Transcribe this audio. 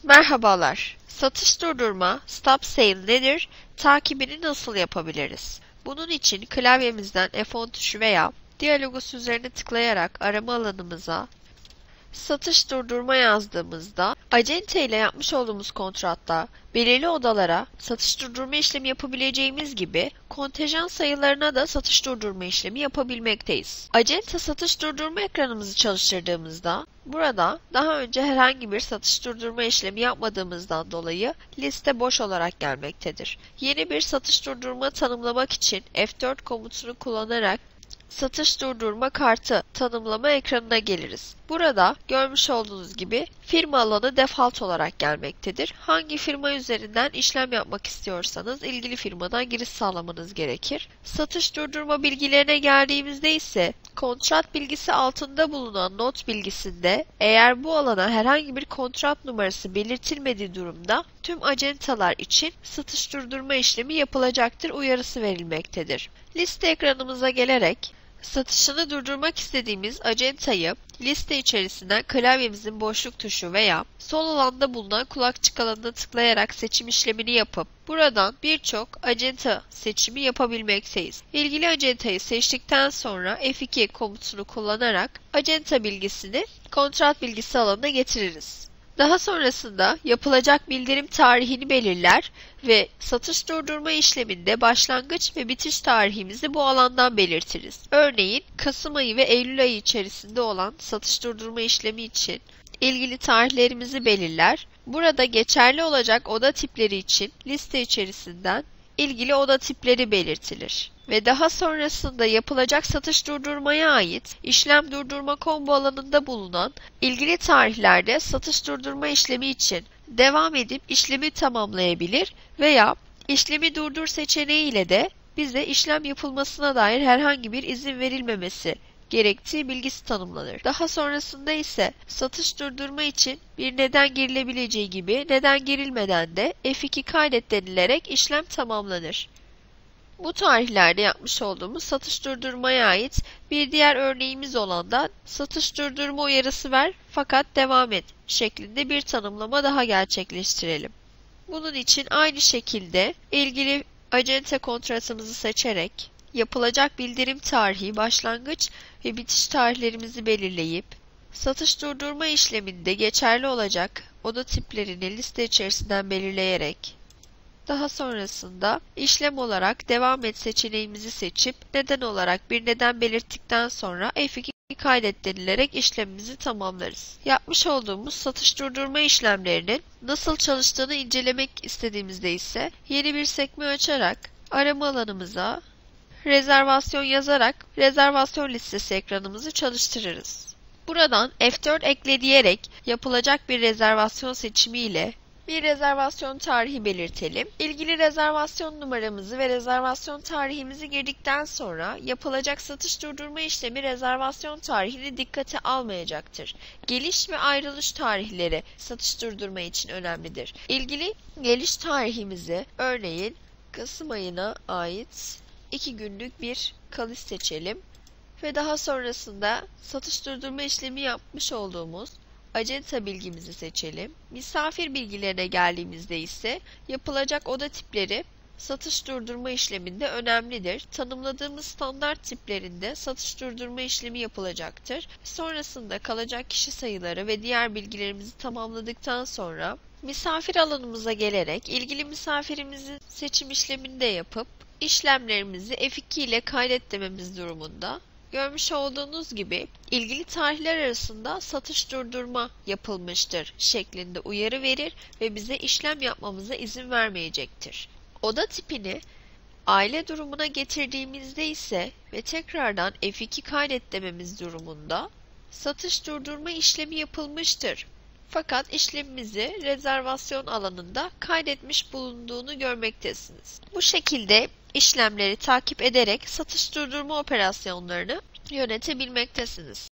Merhabalar. Satış durdurma, stop sale nedir? Takibini nasıl yapabiliriz? Bunun için klavyemizden F10 tuşu veya Dialogos üzerine tıklayarak arama alanımıza satış durdurma yazdığımızda acente ile yapmış olduğumuz kontratta belirli odalara satış durdurma işlemi yapabileceğimiz gibi kontenjan sayılarına da satış durdurma işlemi yapabilmekteyiz. Acente satış durdurma ekranımızı çalıştırdığımızda burada daha önce herhangi bir satış durdurma işlemi yapmadığımızdan dolayı liste boş olarak gelmektedir. Yeni bir satış durdurma tanımlamak için F4 komutunu kullanarak satış durdurma kartı tanımlama ekranına geliriz. Burada görmüş olduğunuz gibi firma alanı default olarak gelmektedir. Hangi firma üzerinden işlem yapmak istiyorsanız ilgili firmadan giriş sağlamanız gerekir. Satış durdurma bilgilerine geldiğimizde ise kontrat bilgisi altında bulunan not bilgisinde eğer bu alana herhangi bir kontrat numarası belirtilmediği durumda tüm acentalar için satış durdurma işlemi yapılacaktır uyarısı verilmektedir. Liste ekranımıza gelerek satışını durdurmak istediğimiz acentayı liste içerisinden klavyemizin boşluk tuşu veya sol alanda bulunan kulakçık alanına tıklayarak seçim işlemini yapıp buradan birçok acenta seçimi yapabilmekteyiz. İlgili acentayı seçtikten sonra F2 komutunu kullanarak acenta bilgisini kontrat bilgisi alanına getiririz. Daha sonrasında yapılacak bildirim tarihini belirler ve satış durdurma işleminde başlangıç ve bitiş tarihimizi bu alandan belirtiriz. Örneğin Kasım ayı ve Eylül ayı içerisinde olan satış durdurma işlemi için ilgili tarihlerimizi belirler. Burada geçerli olacak oda tipleri için liste içerisinden ilgili oda tipleri belirtilir. Ve daha sonrasında yapılacak satış durdurmaya ait işlem durdurma combo alanında bulunan ilgili tarihlerde satış durdurma işlemi için devam edip işlemi tamamlayabilir veya işlemi durdur seçeneği ile de bize işlem yapılmasına dair herhangi bir izin verilmemesi gerektiği bilgisi tanımlanır. Daha sonrasında ise satış durdurma için bir neden girilebileceği gibi neden girilmeden de F2 kaydet denilerek işlem tamamlanır. Bu tarihlerde yapmış olduğumuz satış durdurmaya ait bir diğer örneğimiz olan da satış durdurma uyarısı ver fakat devam et şeklinde bir tanımlama daha gerçekleştirelim. Bunun için aynı şekilde ilgili acente kontratımızı seçerek yapılacak bildirim tarihi, başlangıç ve bitiş tarihlerimizi belirleyip satış durdurma işleminde geçerli olacak oda tiplerini liste içerisinden belirleyerek daha sonrasında işlem olarak devam et seçeneğimizi seçip neden olarak bir neden belirttikten sonra F2 kaydet denilerek işlemimizi tamamlarız. Yapmış olduğumuz satış durdurma işlemlerinin nasıl çalıştığını incelemek istediğimizde ise yeni bir sekme açarak arama alanımıza rezervasyon yazarak rezervasyon listesi ekranımızı çalıştırırız. Buradan F4 ekle diyerek yapılacak bir rezervasyon seçimi ile bir rezervasyon tarihi belirtelim. İlgili rezervasyon numaramızı ve rezervasyon tarihimizi girdikten sonra yapılacak satış durdurma işlemi rezervasyon tarihini dikkate almayacaktır. Geliş ve ayrılış tarihleri satış durdurma için önemlidir. İlgili geliş tarihimizi örneğin Kasım ayına ait 2 günlük bir kalış seçelim ve daha sonrasında satış durdurma işlemi yapmış olduğumuz acenta bilgimizi seçelim. Misafir bilgilerine geldiğimizde ise yapılacak oda tipleri satış durdurma işleminde önemlidir. Tanımladığımız standart tiplerinde satış durdurma işlemi yapılacaktır. Sonrasında kalacak kişi sayıları ve diğer bilgilerimizi tamamladıktan sonra misafir alanımıza gelerek ilgili misafirimizin seçim işlemini de yapıp işlemlerimizi F2 ile kaydet dememiz durumunda görmüş olduğunuz gibi ilgili tarihler arasında satış durdurma yapılmıştır şeklinde uyarı verir ve bize işlem yapmamıza izin vermeyecektir. Oda tipini aile durumuna getirdiğimizde ise ve tekrardan F2 kaydet dememiz durumunda satış durdurma işlemi yapılmıştır. Fakat işlemimizi rezervasyon alanında kaydetmiş bulunduğunu görmektesiniz. Bu şekilde işlemleri takip ederek satış durdurma operasyonlarını yönetebilmektesiniz.